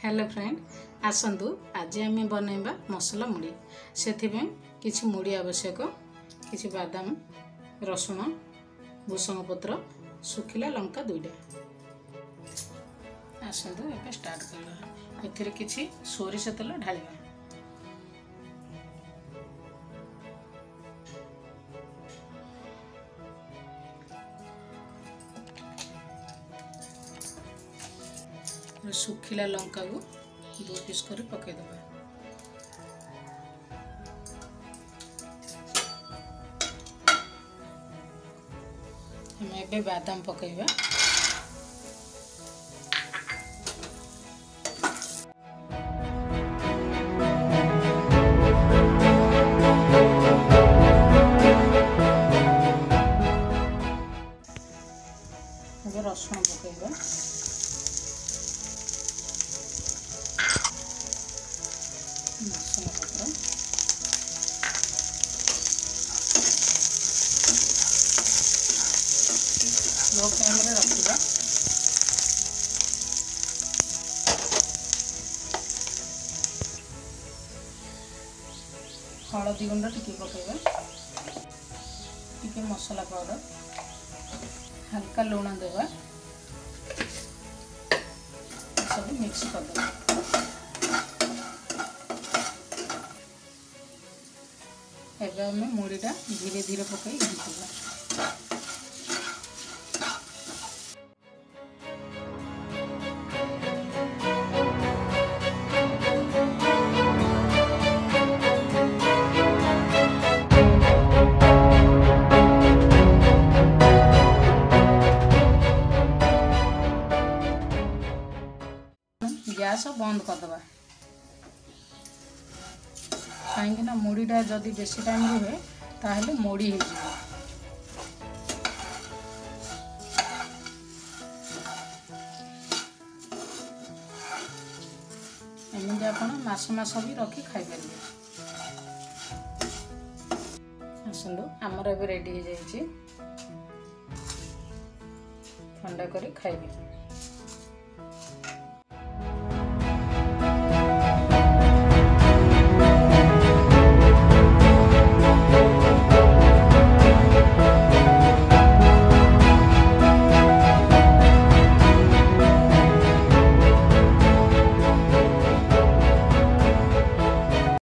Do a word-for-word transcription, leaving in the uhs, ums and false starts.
Hello friend आसतु आज आम बनैबा मसला मुढ़ी से किसी मुढ़ी आवश्यक किसी बादाम रसुण भूसंग पत्र सुखिला लंका दुईटा आसतु ए स्टार्ट करवा एथिरे किछि सोरिष तेल ढालिबा सुखिला लंका को दो पीस कर पकईदबा हम एबे बादाम पकईबा एबे रसुण पकईबा मसला पत्र लो फ्लेम रे रखिबा हलदी गुंड टिके पकेबा टिके मसला पाउडर हल्का लुण देवा सब मिक्स कर देबा एबे हमें मुढ़ीटा धीरे धीरे पकई घंटिबा गैस बंद करदबा कहीं मुढ़ीटा जदि बेसी टाइम रुहे ताहले मोड़ी हो एमती आप मास मास भी रखी खाई पारे आसतु आमर ए रेडी हो जाए ठंडा कर खाइबे।